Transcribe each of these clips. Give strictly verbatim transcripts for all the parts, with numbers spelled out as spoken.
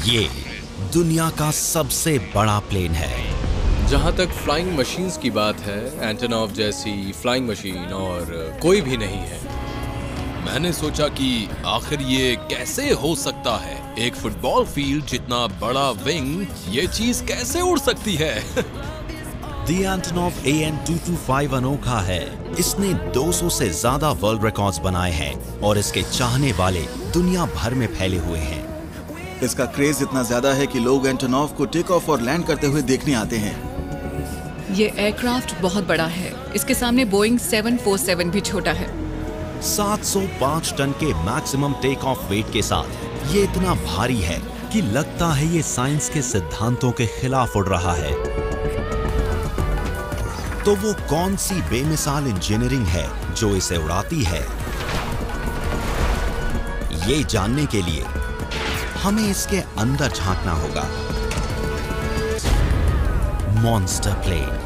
ये दुनिया का सबसे बड़ा प्लेन है। जहां तक फ्लाइंग मशीन्स की बात है, एंटोनॉव जैसी फ्लाइंग मशीन और कोई भी नहीं है। मैंने सोचा कि आखिर ये कैसे हो सकता है, एक फुटबॉल फील्ड जितना बड़ा विंग ये चीज कैसे उड़ सकती है। The Antonov A N two two five अनोखा है। इसने दो सौ से ज्यादा वर्ल्ड रिकॉर्ड्स बनाए हैं और इसके चाहने वाले दुनिया भर में फैले हुए हैं। इसका क्रेज इतना ज्यादा है कि लोग एंटोनॉव को टेक ऑफ और लैंड करते हुए देखने आते हैं। ये एयरक्राफ्ट बहुत बड़ा है। इसके सामने बोइंग सेवन फोर सेवन भी छोटा है। सात सौ पाँच टन के मैक्सिमम टेक ऑफ वेट के साथ ये इतना भारी है कि लगता है ये साइंस के सिद्धांतों के खिलाफ उड़ रहा है। तो वो कौन सी बेमिसाल इंजीनियरिंग है जो इसे उड़ाती है? ये जानने के लिए हमें इसके अंदर झांकना होगा। Monster plane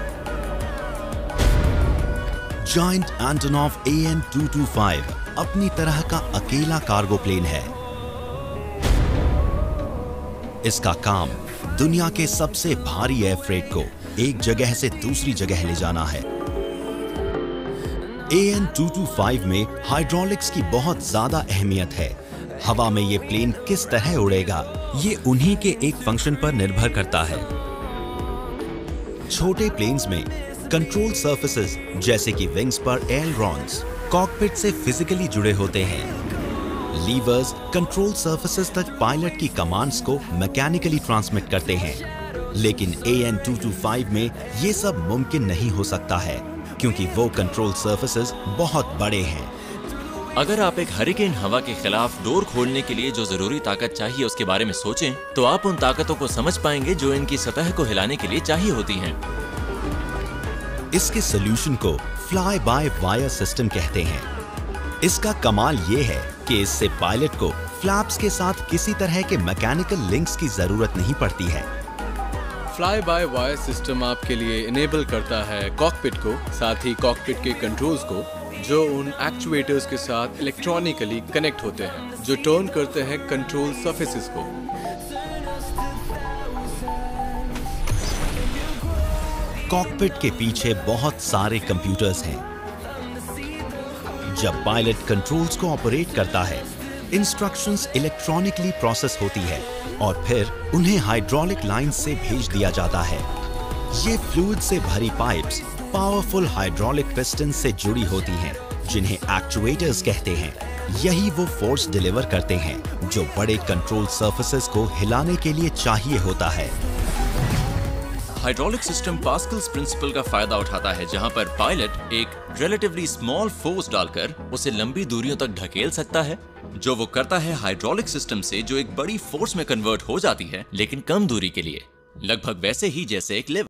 giant Antonov A N two two five अपनी तरह का अकेला कार्गो प्लेन है। इसका काम दुनिया के सबसे भारी एयर फ्रेट को एक जगह से दूसरी जगह ले जाना है। A N two two five में हाइड्रोलिक्स की बहुत ज्यादा अहमियत है। हवा में ये प्लेन किस तरह उड़ेगा, ये उन्हीं के एक फंक्शन पर निर्भर करता है। छोटे प्लेन्स में कंट्रोल सर्फेसेस जैसे कि विंग्स पर एयरलॉन्स कॉकपिट से फिजिकली जुड़े होते हैं। लीवर्स कंट्रोल सर्फेसेस तक पायलट की कमांड्स को मैकेनिकली ट्रांसमिट करते हैं। लेकिन A N two two five में ये सब मुमकिन नहीं हो सकता है क्योंकि वो कंट्रोल सर्फेसेस बहुत बड़े हैं। अगर आप एक हरिकेन हवा के खिलाफ डोर खोलने के लिए जो जरूरी ताकत चाहिए उसके बारे में सोचें, तो आप उन ताकतों को समझ पाएंगे जो इनकी सतह को हिलाने के लिए चाहिए होती हैं। इसके सॉल्यूशन को फ्लाई बाय वायर सिस्टम कहते हैं। इसका कमाल ये है कि इससे पायलट को फ्लैप्स के साथ किसी तरह के मैकेनिकल लिंक्स की जरूरत नहीं पड़ती है। फ्लाई बाय वायर सिस्टम आपके लिए इनेबल करता है कॉकपिट को, साथ ही कॉकपिट के कंट्रोल्स को जो उन एक्चुएटर्स के साथ इलेक्ट्रॉनिकली कनेक्ट होते हैं, जो टर्न करते हैं कंट्रोल सरफेसेस को। कॉकपिट के पीछे बहुत सारे कंप्यूटर्स हैं। जब पायलट कंट्रोल्स को ऑपरेट करता है, इंस्ट्रक्शंस इलेक्ट्रॉनिकली प्रोसेस होती है और फिर उन्हें हाइड्रोलिक लाइंस से भेज दिया जाता है। ये फ्लूइड से भरी पाइप्स पावरफुल हाइड्रोलिक पिस्टन से जुड़ी होती हैं, जिन्हें एक्चुएटर्स कहते हैं। यही वो फोर्स डिलीवर करते हैं जो बड़े कंट्रोल सरफेसेस को हिलाने के लिए चाहिए होता है। हाइड्रोलिक सिस्टम पास्कल्स प्रिंसिपल का फायदा उठाता है, जहां पर पायलट एक रिलेटिवली स्मॉल फोर्स डालकर उसे लंबी दूरियों तक ढकेल सकता है, जो वो करता है हाइड्रोलिक सिस्टम से जो एक बड़ी फोर्स में कन्वर्ट हो जाती है, लेकिन कम दूरी के लिए, लगभग वैसे ही जैसे एक लिफ्ट।